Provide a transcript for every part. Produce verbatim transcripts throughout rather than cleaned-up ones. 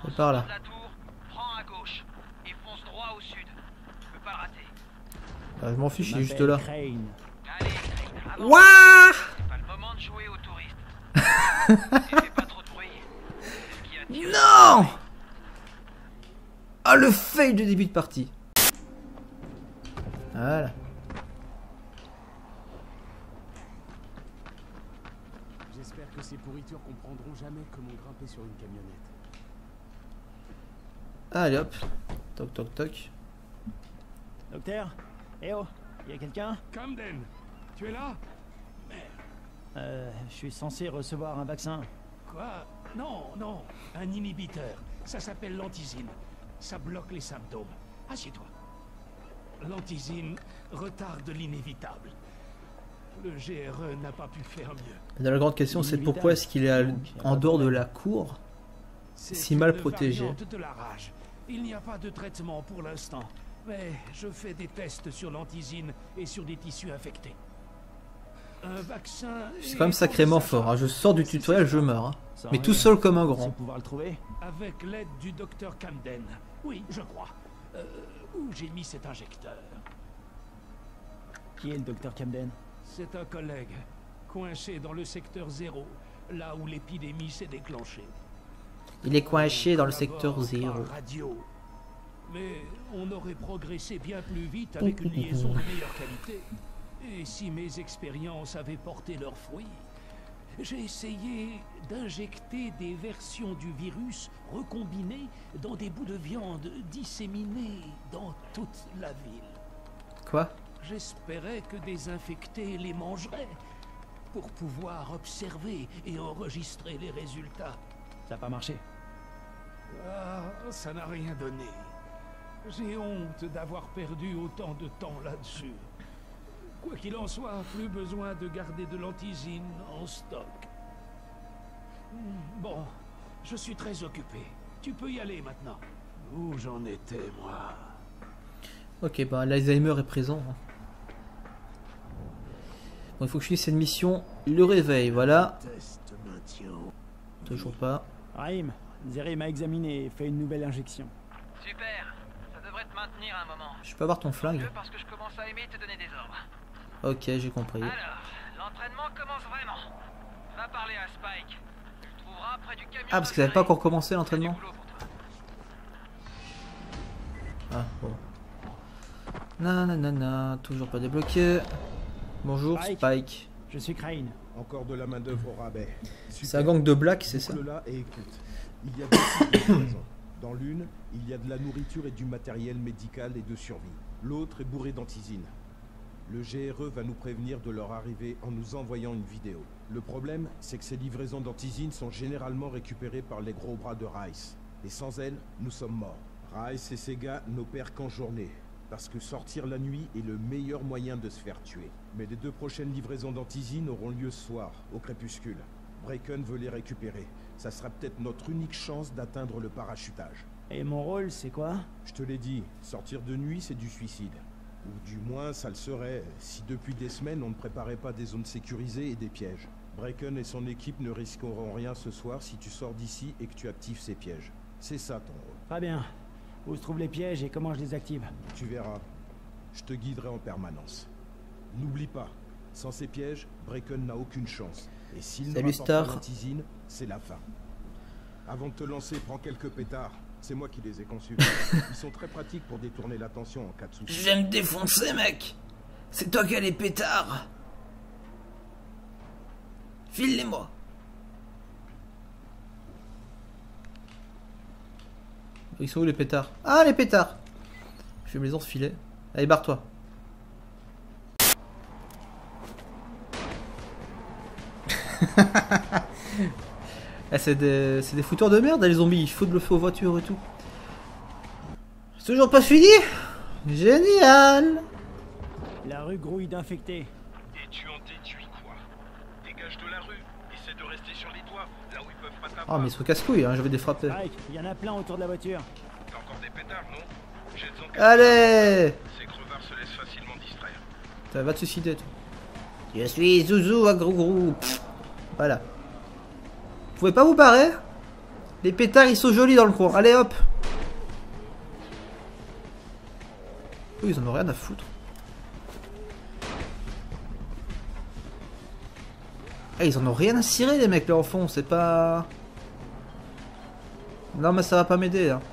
C'est par là. Ah, je m'en fiche, il est juste là. Wouah! Non! Ah, le fail de début de partie. Voilà. J'espère que ces pourritures comprendront jamais comment grimper sur une camionnette. Allez hop. Toc toc toc. Docteur? Eh oh, y a quelqu'un? Camden, tu es là? Euh, je suis censé recevoir un vaccin. Quoi? Non, non, un inhibiteur. Ça s'appelle l'antizine. Ça bloque les symptômes. Assieds-toi. L'antizine retarde l'inévitable. Le G R E n'a pas pu faire mieux. La grande question, c'est pourquoi est-ce qu'il est à, en dehors de la cour, si mal protégé? De la rage. Il n'y a pas de traitement pour l'instant, mais je fais des tests sur l'antizine et sur des tissus infectés. Un vaccin. C'est quand même sacrément fort. Hein. Je sors du tutoriel, je meurs. Hein. Mais tout seul comme un grand. Pouvoir le trouver avec l'aide du docteur Camden. Oui, je crois. Euh, où j'ai mis cet injecteur? Qui est le docteur Camden? C'est un collègue, coincé dans le secteur zéro, là où l'épidémie s'est déclenchée. Il est coincé dans le secteur zéro. Radio. Mais on aurait progressé bien plus vite avec une liaison de meilleure qualité. Et si mes expériences avaient porté leurs fruits, j'ai essayé d'injecter des versions du virus recombinées dans des bouts de viande disséminés dans toute la ville. Quoi? J'espérais que des infectés les mangeraient pour pouvoir observer et enregistrer les résultats. Ça n'a pas marché. Ah, ça n'a rien donné. J'ai honte d'avoir perdu autant de temps là-dessus. Quoi qu'il en soit, plus besoin de garder de l'antizine en stock. Bon, je suis très occupé. Tu peux y aller maintenant. Où j'en étais, moi? Ok, bah l'Alzheimer est présent. Bon, il faut que je finisse cette mission. Le réveil, voilà. Toujours pas. Raïm, Zeri m'a examiné et fait une nouvelle injection. Super, ça devrait te maintenir un moment. Je peux avoir ton flingue? Parce que je commence à aimer te donner des ordres. Ok, j'ai compris. Alors, l'entraînement commence vraiment. Va parler à Spike. Tu trouveras près du camion. Ah, parce que ça n'avait pas encore commencé l'entraînement. Ah, bon. Nanana, toujours pas débloqué. Bonjour Spike. Spike. Je suis Crane. Encore de la main d'œuvre au rabais. C'est un gang de blacks, c'est ça? Là et écoute, il y a deux types de maisons. Dans l'une, il y a de la nourriture et du matériel médical et de survie. L'autre est bourrée d'antizine. Le G R E va nous prévenir de leur arrivée en nous envoyant une vidéo. Le problème, c'est que ces livraisons d'antizine sont généralement récupérées par les gros bras de Rice. Et sans elles, nous sommes morts. Rice et ses gars n'opèrent qu'en journée, parce que sortir la nuit est le meilleur moyen de se faire tuer. Mais les deux prochaines livraisons d'antizine auront lieu ce soir, au crépuscule. Bracken veut les récupérer. Ça sera peut-être notre unique chance d'atteindre le parachutage. Et mon rôle, c'est quoi? Je te l'ai dit, sortir de nuit, c'est du suicide. Ou du moins, ça le serait, si depuis des semaines, on ne préparait pas des zones sécurisées et des pièges. Bracken et son équipe ne risqueront rien ce soir si tu sors d'ici et que tu actives ces pièges. C'est ça ton rôle. Très bien. Où se trouvent les pièges et comment je les active? Tu verras. Je te guiderai en permanence. N'oublie pas, sans ces pièges, Bracken n'a aucune chance. Et s'il ne rapporte pas l'antizine, c'est la fin. Avant de te lancer, prends quelques pétards. C'est moi qui les ai conçus. Ils sont très pratiques pour détourner l'attention en cas de souci. Je viens me défoncer, mec. C'est toi qui as les pétards. File-les-moi. Ils sont où les pétards? Ah, les pétards. Je vais me les enfiler. Allez, barre-toi. Ah, c'est des, des fouteurs de merde, les zombies. Il faut de le feu aux voitures et tout. C'est toujours pas fini? Génial. La rue grouille d'infectés. Et tu en déduis quoi? Dégage de la rue. Essaie de rester sur les toits, là où ils peuvent pas t'avoir. Ah, mais ils sont casse-couilles, hein, je vais les frapper. Mike, il y en a plein autour de la voiture. T'as encore des pétards, non? Jette-en. Allez. Ces crevards se laissent facilement distraire. Ça va te suicider, toi. Je suis Zouzou à gros gros. Voilà. Vous pouvez pas vous barrer? Les pétards, ils sont jolis dans le coin. Allez, hop. Oh, ils en ont rien à foutre. Eh, ils en ont rien à cirer, les mecs, là, au fond. C'est pas... Non, mais ça va pas m'aider, là.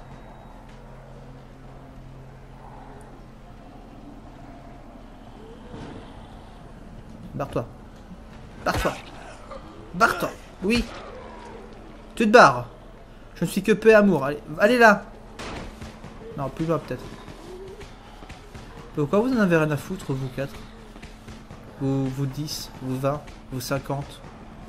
Barre-toi. Barre-toi. Barre-toi. Oui. Tu te barres. Je ne suis que paix et amour. Allez, allez là. Non, plus loin peut-être. Pourquoi vous en avez rien à foutre, vous quatre? Vous, vous dix, vous vingt, vous cinquante.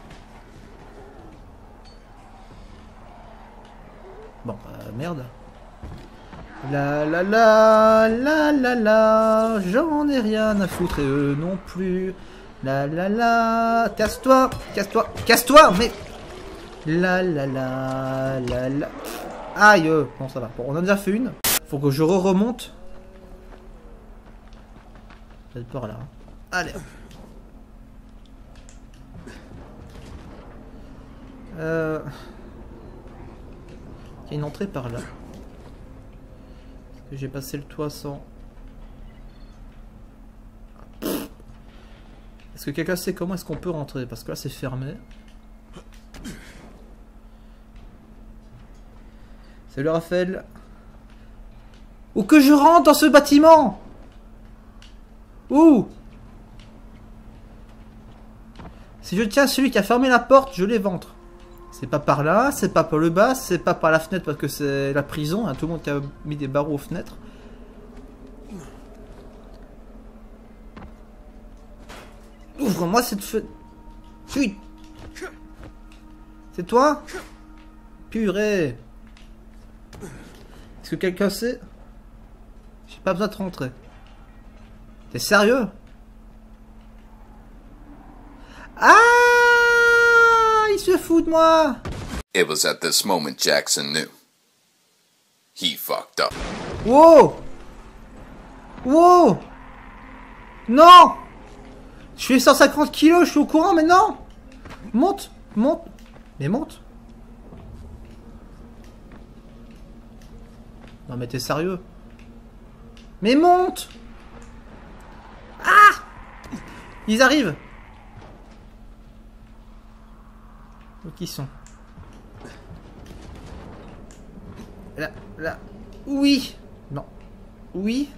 Bon, bah merde. La la la la la la. J'en ai rien à foutre et eux non plus. La la la. Casse-toi. Casse-toi. Casse-toi. Mais... La la la la la. Aïe. euh, Bon, ça va. Bon, on en a déjà fait une. Faut que je re-remonte. Peut-être par là. Allez. Euh... Il y a une entrée par là. Parce que j'ai passé le toit sans... Est-ce que quelqu'un sait comment est-ce qu'on peut rentrer? Parce que là c'est fermé. Salut Raphaël. Où que je rentre dans ce bâtiment? Où? Si je tiens celui qui a fermé la porte, je l'éventre. C'est pas par là, c'est pas par le bas, c'est pas par la fenêtre parce que c'est la prison. Hein, tout le monde qui a mis des barreaux aux fenêtres. Ouvre-moi cette fenêtre. Fuit. C'est toi? Purée. Est-ce que quelqu'un sait? J'ai pas besoin de rentrer. T'es sérieux? Ah! Il se fout de moi! It was at this moment Jackson knew. He fucked up. Wow! Wow! Non! Je fais cent cinquante kilos, je suis au courant, mais non! Monte! Monte! Mais monte! Non mais t'es sérieux? Mais monte! Ah! Ils arrivent! Où qu'ils sont? Là, là. Oui! Non. Oui?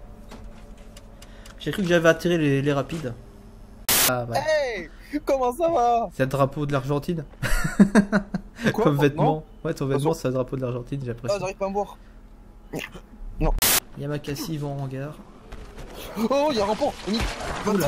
J'ai cru que j'avais attiré les, les rapides. Ah ouais. Hey! Comment ça va? C'est le drapeau de l'Argentine. Quoi? Comme vêtement. Non. Ouais, ton vêtement c'est le drapeau de l'Argentine, j'ai Ah, l'impression. j'arrive pas à me voir. Yamakasi vont en hangar. Oh, il y a un rampant. Oula.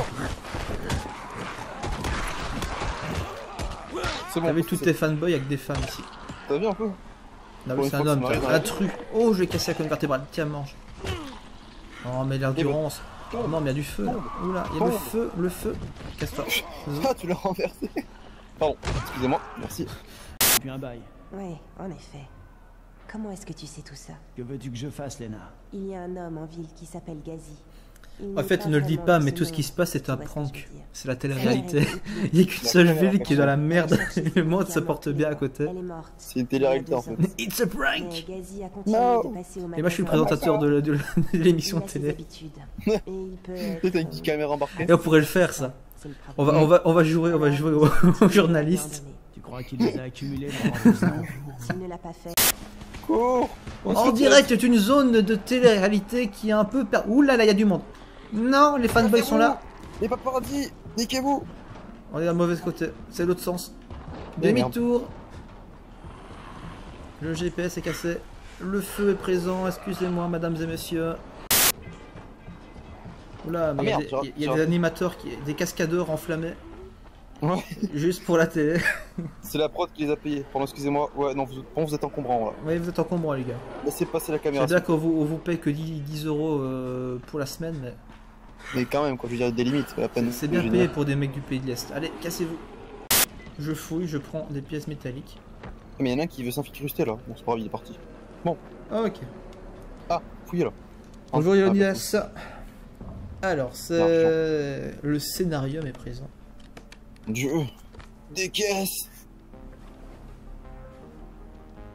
C'est bon. T'avais tous tes fanboys avec des femmes ici. T'as vu un peu? Non Pour mais une c'est fois un que homme, ça m'arrive toi. dans la Un tru. Oh, je vais casser la colonne vertébrale. Tiens, mange. Oh, mais l'endurance. Oh, non, mais il y a du feu là. Oula, il y a le feu, le feu. Casse-toi. Ah, tu l'as renversé. Pardon, excusez-moi, merci. Puis un bail. Oui, en effet. Comment est-ce que tu sais tout ça? Que veux-tu que je fasse, Lena? Il y a un homme en ville qui s'appelle Gazi. Il En n'est fait, pas on ne le dit vraiment pas, de mais ce tout ce qui monde, se passe c'est un tu vois ce que prank. je veux dire. C'est la télé-réalité. Il n'y a qu'une seule ville qui est dans la merde. Le monde se porte bien à côté. Elle est morte. C'est une télé-réalité en fait. It's a Mais prank! Gazi a continué No. de passer au Et moi, je suis le magasin. présentateur de, de- de l'émission de Il a ses télé. habitudes. Et il peut être, T'as une petite caméra embarquée. Et on pourrait le faire, ça. c'est le On va, on va, on va jouer, on va jouer aux, aux journalistes. Tu crois qu'il les a accumulés dans deux ans? S'il ne l'a pas fait, Cours. En direct d'une zone de télé-réalité qui est un peu per... Ouh là là, il y a du monde. Non, les fanboys sont là. Les paparazzis, niquez-vous. On est à mauvais côté. C'est l'autre sens. Mais Demi-tour. Le G P S est cassé. Le feu est présent. Excusez-moi, mesdames et messieurs. Oula, mais il y a, merde, des, j'ai ra- il y a j'ai des ra- animateurs, qui, des cascadeurs enflammés. Ouais, Juste pour la télé. c'est la prod qui les a payés. Pardon, excusez-moi. Ouais, non, vous, bon, vous êtes encombrant là. Oui, vous êtes encombrants, les gars. Laissez passer la C'est caméra. bien qu'on vous, on vous paye que dix, dix euros euh, pour la semaine, mais Mais quand même, quoi, je veux dire, des limites, c'est pas la peine. c'est bien génial. payé pour des mecs du pays de l'Est. Allez, cassez-vous. Je fouille, je prends des pièces métalliques. Mais il y en a un qui veut s'infiltruster là. Bon, c'est pas grave, il est parti. Ah, ok. Ah, fouillez là. Bonjour Ah, Leonidas. Alors, c'est... Le scénario est présent. Dieu. Des caisses.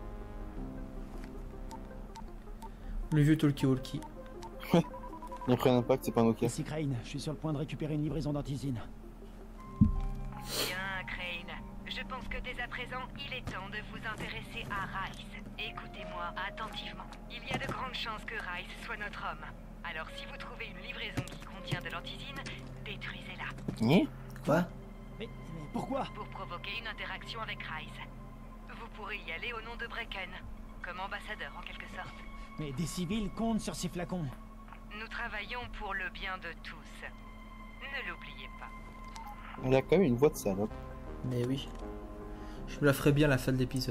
Le vieux talkie-walkie. Il a pris un impact, c'est pas un ok. Ici Crane, je suis sur le point de récupérer une livraison d'antisine. Bien, Crane. Je pense que dès à présent, il est temps de vous intéresser à Rice. Écoutez-moi attentivement. Il y a de grandes chances que Rice soit notre homme. Alors si vous trouvez une livraison qui contient de l'antisine, détruisez-la. Hein? Quoi? Mais, mais pourquoi? Pour provoquer une interaction avec Rice. Vous pourrez y aller au nom de Brecken, comme ambassadeur en quelque sorte. Mais des civils comptent sur ces flacons. Nous travaillons pour le bien de tous. Ne l'oubliez pas. Elle a quand même une voix de salope. Mais oui. Je me la ferais bien à la fin de l'épisode.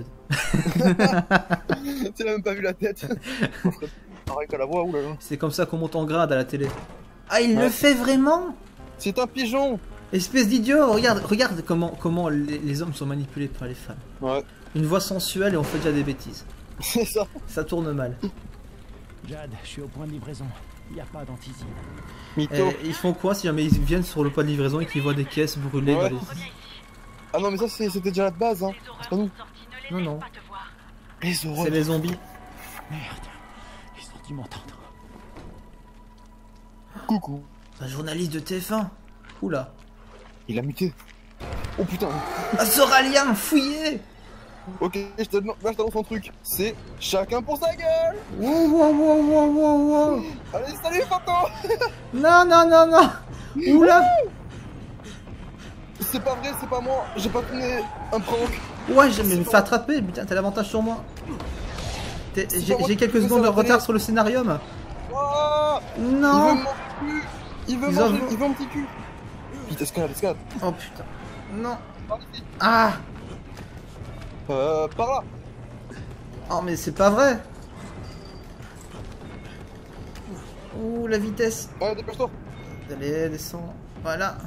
Tu l'as même pas vu la tête. Pareil qu'à la voix, oulala. C'est comme ça qu'on monte en grade à la télé. Ah, il Ouais. le fait vraiment? C'est un pigeon. Espèce d'idiot, regarde, regarde comment, comment les, les hommes sont manipulés par les femmes. Ouais, Une voix sensuelle et on fait déjà des bêtises. c'est ça. Ça tourne mal. Jade, je suis au point de livraison. Il n'y a pas d'antisine. Mytho. Eh, ils font quoi si jamais ils viennent sur le point de livraison et qu'ils voient des caisses brûlées Ouais. dans les... Ah non, mais ça c'est- c'était déjà la base, hein. C'est pas nous. Non, non. Les C'est horreurs. les zombies. Merde, ils ont dû m'entendre. Coucou. Un journaliste de T F un. Oula. Il a muté. Oh putain. Un Soralien, fouillé. Ok, je te demande- là je t'annonce un truc. C'est chacun pour sa gueule. Wow, wow, wow, wow, wow, wow. Allez, salut Fanto. Non, non, non, non. Oula. C'est pas vrai, c'est pas moi. J'ai pas tourné un prank. Ouais, je me fais attraper. Putain, t'as l'avantage sur moi. T'es- C'est J'ai pas moi j'ai qui quelques fais secondes de ça, la retard télé. sur le scénarium. Oh, il veut Non. mon cul. Il veut Ils manger, en- il veut mon petit cul. Vite, escalade, escalade. Oh putain. Non. Par ici. Ah. Euh, par là. Oh mais c'est pas vrai. Ouh, la vitesse. Allez, dépêche-toi. Allez, descends. Voilà.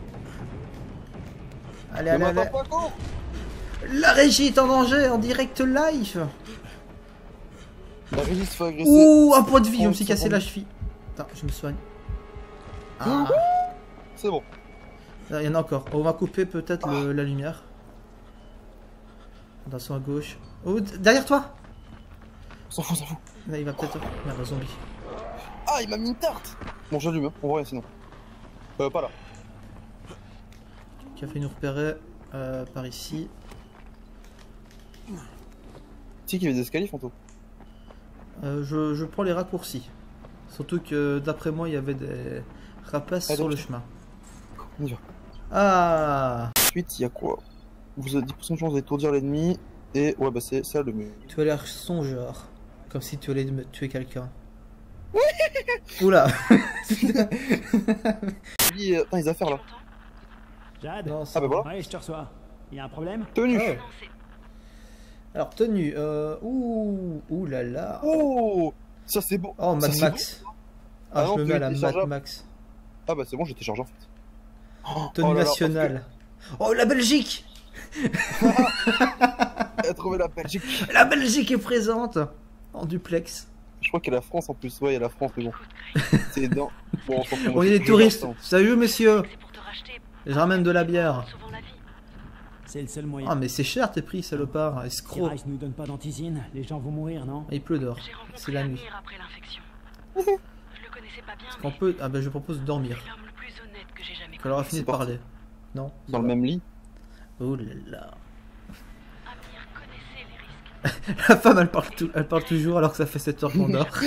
Allez, Ne allez, allez. m'attends pas, cours. La régie est en danger, en direct live. La régie se fait agresser. Ouh, un point de vie, je me suis trente cassé la secondes. cheville. Attends, je me soigne. Ah, C'est bon. il y en a encore. On va couper peut-être le- la lumière. Attention à gauche. Oh, d- derrière toi. On s'en fout, on s'en fout. Là, il va peut-être... Merde, un zombie. Ah, il m'a mis une tarte. Bon, j'allume, hein. On voit rien sinon. Euh, pas là. Qui a fait nous repérer euh, par ici. Tu sais qu'il y avait des escaliers, Fanto. Euh, je, je prends les raccourcis. Surtout que d'après moi, il y avait des rapaces Allez, sur le tiens. chemin. On y va. Ah, Ensuite, il y a quoi? Vous avez dix pour cent de chance d'étourdir l'ennemi. Et ouais, bah c'est ça le mieux. tu as l'air songeur. Comme si tu allais me tuer quelqu'un. Oula. Lui, euh, attends, les affaires là. Jade? Non, Ah bah voilà. Ouais, je te reçois. Il y a un problème? Tenue. Oh. Alors, tenue. Euh... Ouh, ouh là là. Oh, ça c'est beau. Oh, Ça, Mad c'est Max. beau. Ah, Ah je non, me tu mets à la es Mad téléchargeable. Max. Ah bah c'est bon, j'ai téléchargé en fait. Oh, Tenue oh là là, nationale. Oh, la Belgique. parce que- Elle a trouvé la Belgique. La Belgique est présente. En duplex. Je crois qu'il y a la France en plus. Ouais, il y a la France, mais bon. C'est dans. Bon, on s'en fout. On est des Je touristes. reste, hein. Salut, monsieur. C'est pour te racheter. Je ramène de la bière. Souvent la vie. C'est le seul moyen. Ah, mais c'est cher tes prix, salopard. Si Escroc. Rice nous donne pas d'antisine, les gens vont mourir, non? Il pleut dehors. J'ai rencontré C'est la nuit. Amir après l'infection. Je le connaissais pas bien, On mais peut... Ah bah je propose de dormir. c'est l'homme le plus honnête que j'ai jamais Quand on aura connu. fini de C'est parti. parler. Non? Dans le même lit. Oh là là. Amir connaissait les risques. La femme elle parle, tout... elle parle toujours alors que ça fait sept heures qu'on dort.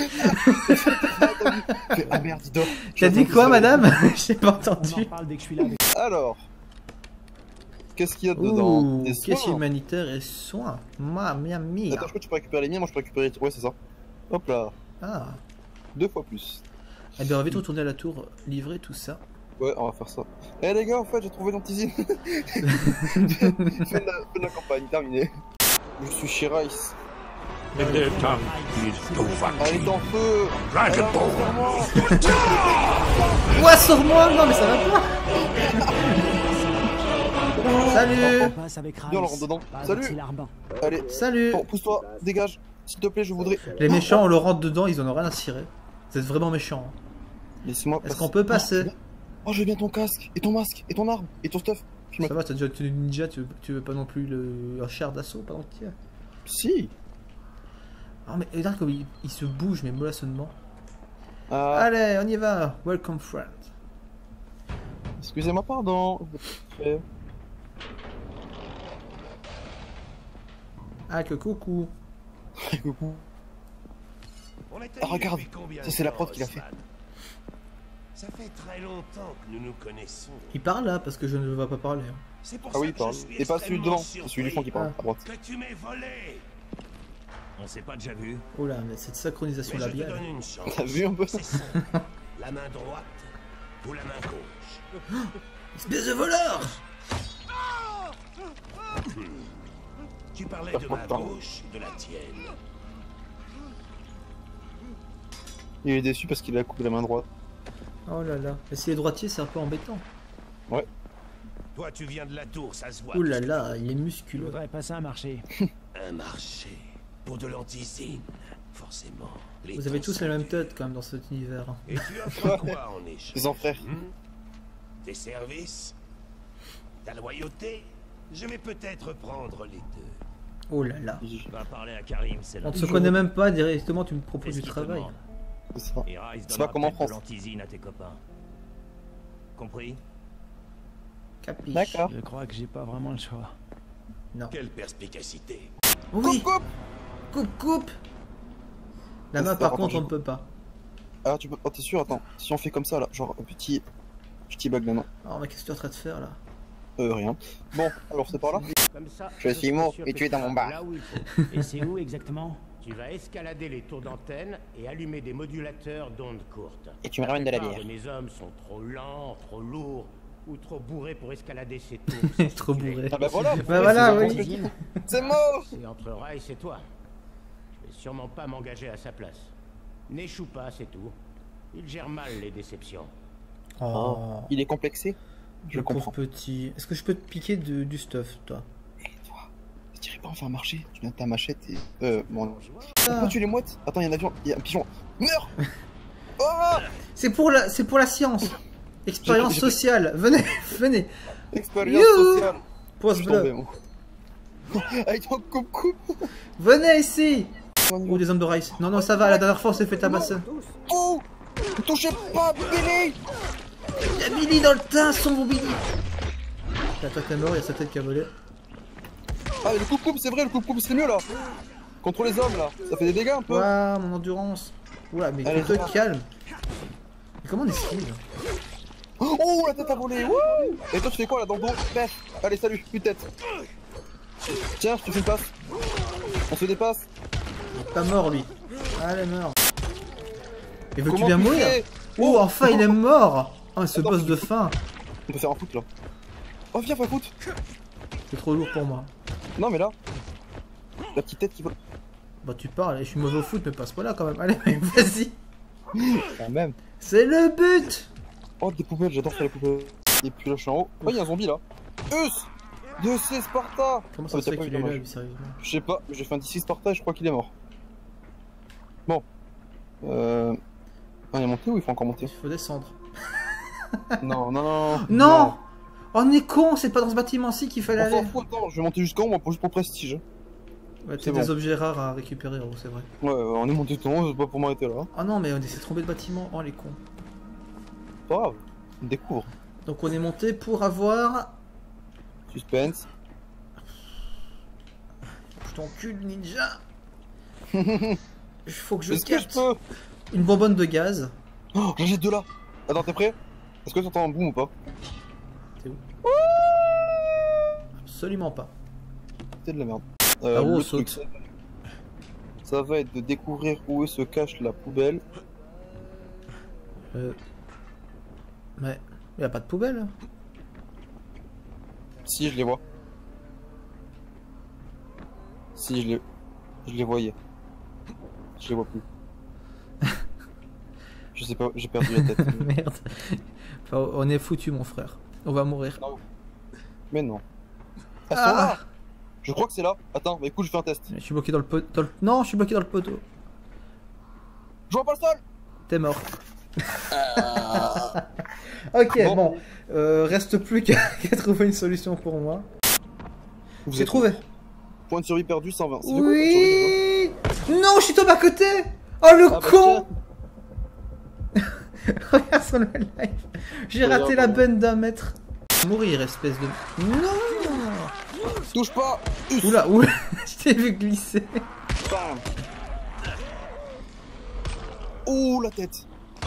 Fait, ah merde, il dort. T'as dit quoi madame? J'ai pas On en entendu. reparle dès que je suis là avec... Alors. Qu'est-ce qu'il y a dedans? Ouh, Des caisse soins. humanitaire et soins. Ma mia mia. Attends, je crois que tu peux récupérer les miens, moi je peux récupérer. Ouais, c'est ça. Hop là. Ah. Deux fois plus. Eh bien on va vite retourner à la tour, livrer tout ça. Ouais, on va faire ça. Eh les gars, en fait, j'ai trouvé l'antisine. Fin de la, fin de la campagne, terminé. Je suis chez Rice. And their tongue is no Elle est en feu. Dragon Alors, Ball. regarde-moi. Ouah, sors-moi! Non mais ça va pas! Salut! On passe avec Rice. Viens, on rentre dedans. Pas Salut. avec Silarbin. Allez, Salut! bon, pousse-toi, dégage. S'il te plaît, je voudrais. Les méchants on le rentre dedans, ils en ont rien à cirer. Vous êtes vraiment méchants. hein. Laisse-moi Est-ce passer. qu'on peut passer? Oh, je veux bien ton casque, et ton masque, et ton arme, et ton stuff. Je me... Ça va, t'as déjà une tenue ninja, tu veux, tu veux pas non plus le... un char d'assaut pendant qu'il y a. Si. Oh mais regarde comme il, il se bouge mais mollassonnement. Ah, Allez, on y va. Welcome friend. excusez-moi, pardon. Euh, Ah que coucou. Coucou. On est Ah, regarde, depuis combien ça, de c'est la temps, prod qui l'a fait. Osman? Ça fait très longtemps que nous nous connaissons. Il parle là parce que je ne le vois pas parler. hein. C'est pour Ah ça oui, il que parle. je suis Et pas celui de devant, extrêmement c'est celui du fond qui parle, Ah. à droite. que tu m'aies volé. On s'est pas déjà vu. Oh là, mais cette synchronisation Mais je te labiale. donne une chance. T'as vu un peu? C'est simple. La main droite ou la main gauche. Espèce de voleur. Tu parlais Pas de trop ma de temps. gauche ou de la tienne? Il est déçu parce qu'il a coupé la main droite. Oh là là. Mais s'il est droitier, c'est un peu embêtant. Ouais. Toi, tu viens de la tour, ça se voit. Oh là là, il est Je musculeux. voudrais passer un marché. Un marché. Pour de l'antisine, forcément. Les Vous avez temps tous sont la même durs. tête quand même dans cet univers. Et tu offres quoi en échange? Les enfrères. Hmm? Tes services? Ta loyauté? Je vais peut-être prendre les deux. Oh là là. Va parler à Karim, c'est On là. ne se connaît même pas, directement tu me proposes du travail. C'est ça. Et Rice C'est donnera pas comme en peut-être de France. l'antisine à tes copains. Compris? Capiche. D'accord. Je crois que j'ai pas vraiment le choix. Non. Quelle perspicacité. Oui. Coupe, coupe. Coupe, coupe. La main Attends, par attends, contre je on ne coupe. peut pas. Ah, tu peux. Oh, t'es sûr? Attends. Si on fait comme ça là, genre un petit. Petit bug maintenant. Oh mais qu'est-ce que tu es en train de faire là? Euh, rien. Bon, alors c'est par là. Comme ça, Je suis mort et tu es dans mon bar. Là où il faut. Et c'est où exactement? Tu vas escalader les tours d'antenne et allumer des modulateurs d'ondes courtes. Et tu me ramènes de la La bière. plupart de mes hommes sont trop lents, trop lourds ou trop bourrés pour escalader ces tours. sans Trop se tuer. bourré. Ah bah voilà. Bah voilà, c'est oui. bon. C'est mort. C'est entre Rice et toi. Je vais sûrement pas m'engager à sa place. N'échoue pas, c'est tout. Il gère mal les déceptions. Oh, Il est complexé. Je le pauvre comprends. petit. Est-ce que je peux te piquer de- du stuff, toi? Et toi, je dirais pas en faire marcher. Tu viens de ta machette et. Euh, bon. Ah. Pourquoi tu les mouettes? Attends, il y a un avion, il y a un pigeon. Meurs. Oh. C'est pour la, c'est pour la science. Expérience J'ai- j'ai- sociale. Venez, venez. Expérience Youhou. sociale. Pause Je suis tombé, bleu. moi. Avec ton coupe-coupe. Venez ici. Oh, des hommes de Rice. Non, non, ça va. La dernière fois, on s'est fait tabasser. Oh. Ne touchez pas, Billy. Il y a Billy dans le tas, sombre Billy. La tête est mort, il y a sa tête qui a volé. Ah, le coupe-coupe, c'est vrai, le coupe-coupe, c'est mieux là. Contre les hommes là, ça fait des dégâts un peu. Waouh, mon endurance. Oula, mais Allez, tu te ça va. calmes. Mais comment on esquive? Oh, la tête a volé. Wouh. Et toi, tu fais quoi là dans le dos? Pef. Allez, salut, plus de tête. Tiens, je te fais une passe. On se dépasse. Il est pas mort lui. Allez, meurs. Et veux-tu Comment bien tu mourir? fais? Oh, enfin il est mort. Ah, ce Attends, boss de fin. On peut faire un foot là. Oh, viens, fais un foot. C'est trop lourd pour moi. Non, mais là. La petite tête qui vole. Bah tu parles, je suis mauvais au foot, mais passe pas là quand même. Allez, mais vas-y. Quand même. C'est le but. Oh, des poubelles, j'adore faire les poubelles. Et puis là, je suis en haut. Oh, il y a un zombie là. Eus de C Sparta. Comment Ah, ça mais se t'as fait pas qu'il eu est là, dommage. lui, sérieusement? Je sais pas, j'ai fait un D six Sparta et je crois qu'il est mort. Bon. Euh. Ah, il est monté ou il faut encore monter? Il faut descendre. Non, non, non. Non. Oh, on est con, c'est pas dans ce bâtiment-ci qu'il fallait On s'en aller. fout, attends, je vais monter jusqu'en haut, moi, pour, juste pour prestige. Ouais, c'est t'as des bon. objets rares à récupérer, oh, c'est vrai. Ouais, ouais, on est monté tout en haut, c'est pas pour m'arrêter là. Oh non, mais on s'est trompé de bâtiment. Oh, les cons. Pas grave, on découvre. Donc on est monté pour avoir... Suspense. Je t'encule, ninja. Il faut que je Est-ce que je capte peux? une bonbonne de gaz. Oh, j'en jette deux là. Attends, t'es prêt? Est-ce que tu entends un boom ou pas? C'est où? Absolument pas. C'est de la merde. Ah, Euh, oh, le saute. truc, ça... ça va être de découvrir où se cache la poubelle. Euh... Mais... Il y a pas de poubelle. Si, je les vois. Si, je les... Je les voyais. Je les vois plus. Je sais pas, j'ai perdu la tête. Merde. Enfin, on est foutu, mon frère. On va mourir. Non. Mais non. Elles sont Ah. là. Je crois que c'est là. Attends, bah écoute, je fais un test. Je suis bloqué dans le poteau. Non, je suis bloqué dans le poteau. Je vois pas le sol. T'es mort. Ok, bon. Bon. Euh, reste plus qu'à qu'à trouver une solution pour moi. Vous J'ai êtes- trouvé. Point de survie perdu, cent vingt. C'est de quoi, point de survie, Oui. Non, je suis tombé à côté. Oh le Ah, bah, con. Regarde son live. J'ai raté la bonne d'un mètre. Mourir, espèce de... Non. Touche pas. Oula, oula. Je t'ai vu glisser. Bam. Ouh, la tête.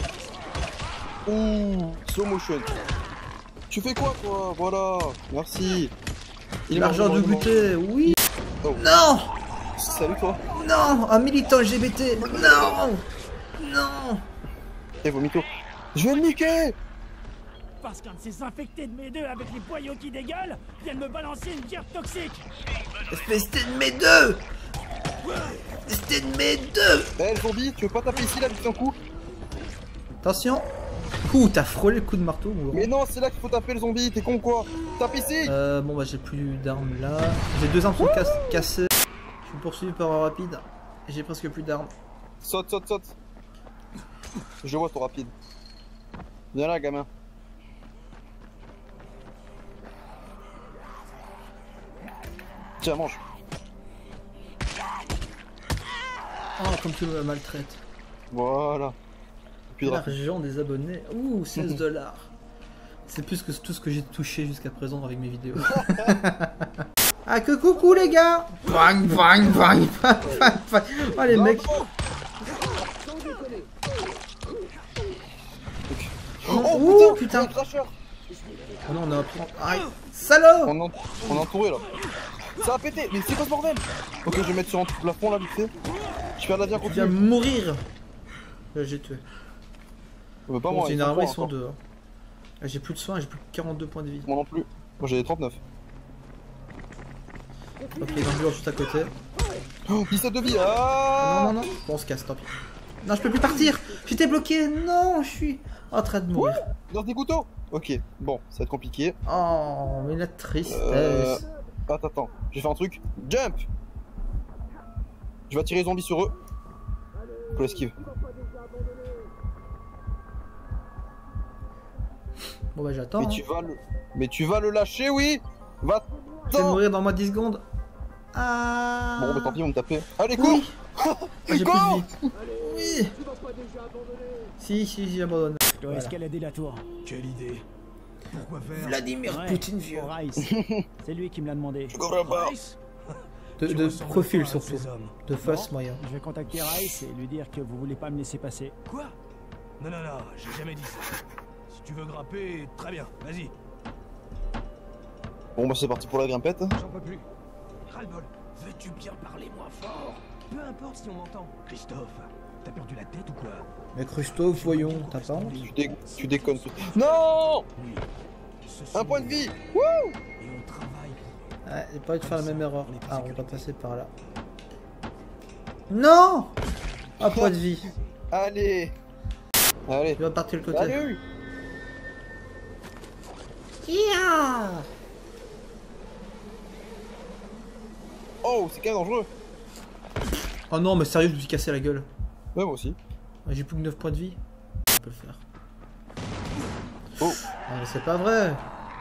Ouh, slow motion. Tu fais quoi, toi? Voilà, merci. Il est L'argent mort, de il est mort, goûter, oui. Oh. Non. Salut, toi. Non, un militant L G B T. Non. Non. Eh, vomito. Je vais le niquer. Parce qu'un de ces infectés de mes deux avec les boyaux qui dégueulent vient de me balancer une gerbe toxique. Espèce de mes deux. Espèce de mes deux. Eh, le zombie, tu veux pas taper ici, là, vite un coup? Attention. Ouh, t'as frôlé le coup de marteau, mon gros. Mais non, c'est là qu'il faut taper le zombie, t'es con quoi? Tape ici. Euh, bon bah j'ai plus d'armes là. J'ai deux armes qui sont cass cassées. Je suis poursuivi par un rapide. J'ai presque plus d'armes. Saute, saute, saute. Je vois ton rapide. Viens là, gamin. Tiens, mange. Oh, comme tu me maltraites. Voilà. Plus de rapide. L'argent des abonnés. Ouh, seize dollars. C'est plus que tout ce que j'ai touché jusqu'à présent avec mes vidéos. Ah que coucou les gars. Bang, bang, bang, bang, bang, bang. Oh les mecs. Oh, Ouh, putain. Cracheur. Oh non, on a un plan. Aïe, salaud. On, en... on est entouré là. Ça a pété. Mais c'est quoi ce bordel? Ok, je vais mettre sur un plafond là vite fait. Je perds la vie à Tu viens continuer. mourir. Là, j'ai tué. On veut pas Bon, moi. c'est ils une sont armée, ils forts sont encore. deux. Hein. Ah, j'ai plus de soins, j'ai plus que quarante-deux points de vie. Moi non plus. Moi j'ai trente-neuf. Ok, les ambulants juste à côté. Oh, dix-sept de vie. Ah Non, non, non. Bon, on se casse, tant pis. Non, je peux plus partir. J'étais bloqué. Non, je suis en train de mourir. Dans des couteaux. Ok, bon, ça va être compliqué. Oh, mais la tristesse. Euh... Attends, attends. Je vais faire un truc. Jump. Je vais tirer les zombies sur eux. Faut l'esquive. Bon, bah, j'attends. Mais hein. tu vas le... Mais tu vas le lâcher, oui. Va. Je vais mourir dans moins de dix secondes. Ah. Bon, bah tant pis, on me taper. Allez, Oui. cours. Ah, j'ai plus Go. de vie. Oui. Si, si, j'abandonne. Je dois escalader la tour. Quelle idée. Pourquoi faire? Vladimir Ouais, Poutine vieux. pour Rice. C'est lui qui me l'a demandé. Rice? De, Tu de ressembles profil pas à surtout. ces hommes. De face moyen. Je vais contacter Rice et lui dire que vous voulez pas me laisser passer. Quoi? Non, non, non, j'ai jamais dit ça. Si tu veux grimper, très bien, vas-y. Bon, bah c'est parti pour la grimpette. J'en peux plus. Ras-le-bol, veux-tu bien parler moins fort? Peu importe si on m'entend. Christophe, t'as perdu la tête ou quoi? Mais Christophe, voyons, t'as pas honte? Tu, dé... tu déconnes. Non. Oui. Ce sont Un point de des vie. hommes. Wouh. Et on travaille pour eux. Ouais, j'ai pas envie de faire la même erreur. Ah, on va passer par là. Non. Un point de vie. Allez. Allez. Je vais partir le côté. Salut. Yeah. Oh, c'est quand même dangereux. Oh non, mais sérieux, je me suis cassé la gueule. Ouais, moi aussi. J'ai plus que neuf points de vie. On peut le faire. Oh. Ah, mais c'est pas vrai.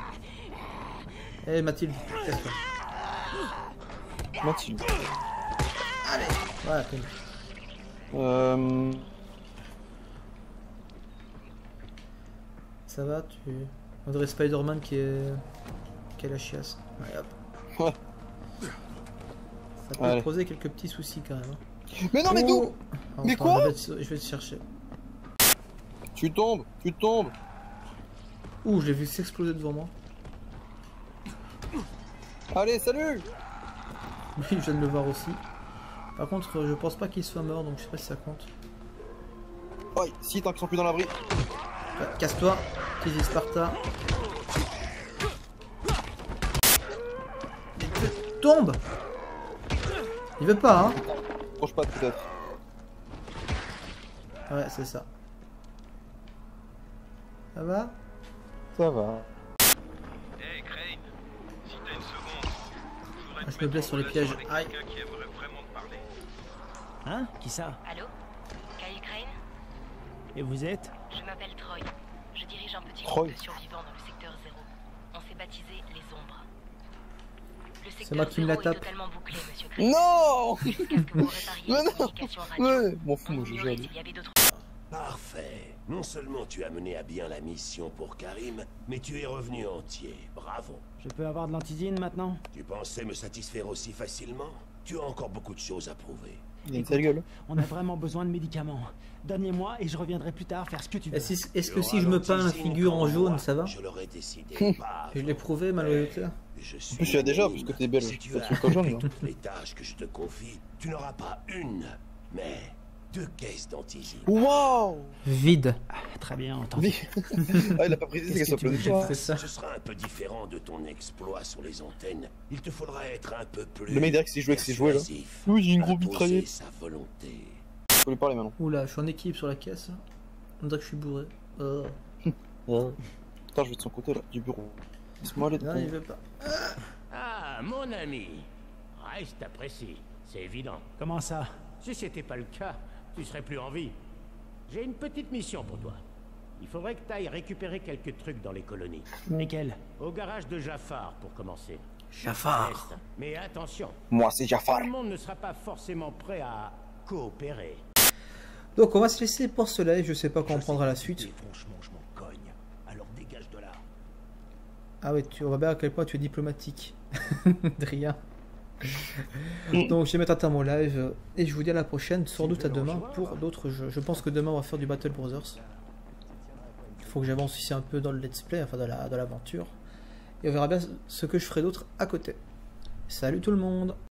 Eh Mathilde, casse-toi. Mathilde. Allez. Voilà, t'es Euh... Ça va, tu... On dirait Spider-Man qui est... qui a la chiasse. Ouais, hop. Ouais. Ça peut Allez. poser quelques petits soucis quand même. hein. Mais non, mais d'où? Oh. Mais Enfin, quoi? je vais, te... je vais te chercher. Tu tombes, tu tombes. Ouh, je l'ai vu s'exploser devant moi. Allez, salut. Oui, je viens de le voir aussi. Par contre, je pense pas qu'il soit mort, donc je sais pas si ça compte. Oh, si, tant qu'ils sont plus dans l'abri. Ouais, casse-toi, petit Sparta. Tombe. Il veut pas, hein. Proche pas peut-être. Ouais, c'est ça. Ça va? Ça va. Hey Crane, si t'as une seconde, je voudrais Ah, je te me blesse mettre sur en les relation pièges. avec Aïe. quelqu'un qui aimerait vraiment te parler. Hein? Qui ça? Allô? Kyle Crane? Et vous êtes? Je m'appelle Troy. Je dirige un petit Troy. groupe de survivants dans le secteur zéro. On s'est baptisé les Ombres. C'est moi qui me la tape. Non. Jusqu'à ce que vous répariez Mais les non. communications radio. Ouais, m'en fous, On moi, j'ai ignorait géré. s'il y avait d'autres... Parfait. Non seulement tu as mené à bien la mission pour Karim, mais tu es revenu entier. Bravo. Je peux avoir de l'antizine maintenant? Tu pensais me satisfaire aussi facilement? Tu as encore beaucoup de choses à prouver. Il a une sale gueule. On a vraiment besoin de médicaments. Donnez-moi et je reviendrai plus tard faire ce que tu veux. Est-ce est-ce que si je me peins la figure en jaune, ça va? Je l'aurais décidé. Pas Je l'ai prouvé, ma loyauté. Je En suis plus, tu l'as déjà, parce que t'es belge. Si tu Toi, as tu es pas jaune, accompli là. toutes les tâches que je te confie, tu n'auras pas une, mais deux caisses d'antizine. Waouh. Vide. Ah, très bien, entendu. Ah, il a pas précisé qu'elle soit pleine de choix. C'est ça. Ce sera un peu différent de ton exploit sur les antennes. Il te faudra être un peu plus. Le mec derrière qui s'est joué avec ses jouets là. persuasif, Oui, j'ai une grosse imposer mitraillette. sa volonté. Faut lui parler maintenant. Oula, je suis en équipe sur la caisse. On dirait que je suis bourré. Oh. Ouais. Putain, je vais de son côté là, du bureau. Laisse-moi aller de Non, ton- il veut pas. Ah, mon ami. Rice t'apprécie, c'est évident. Comment ça? Si c'était pas le cas, tu serais plus en vie. J'ai une petite mission pour toi. Il faudrait que tu ailles récupérer quelques trucs dans les colonies. Lesquels? Au garage de Jafar, pour commencer. Jafar. Reste. Mais attention, Moi, c'est Jafar. tout le monde ne sera pas forcément prêt à coopérer. Donc on va se laisser pour ce live, je sais pas quand on prendra la suite. Et franchement, je m'en cogne. Alors dégage de là. Ah ouais, tu vois bien à quel point tu es diplomatique. Adrien. Donc je vais mettre un terme au live et je vous dis à la prochaine, sans doute à demain pour d'autres jeux. Je pense que demain on va faire du Battle Brothers. Il faut que j'avance ici un peu dans le let's play, enfin dans la- dans l'aventure. Et on verra bien ce que je ferai d'autre à côté. Salut tout le monde!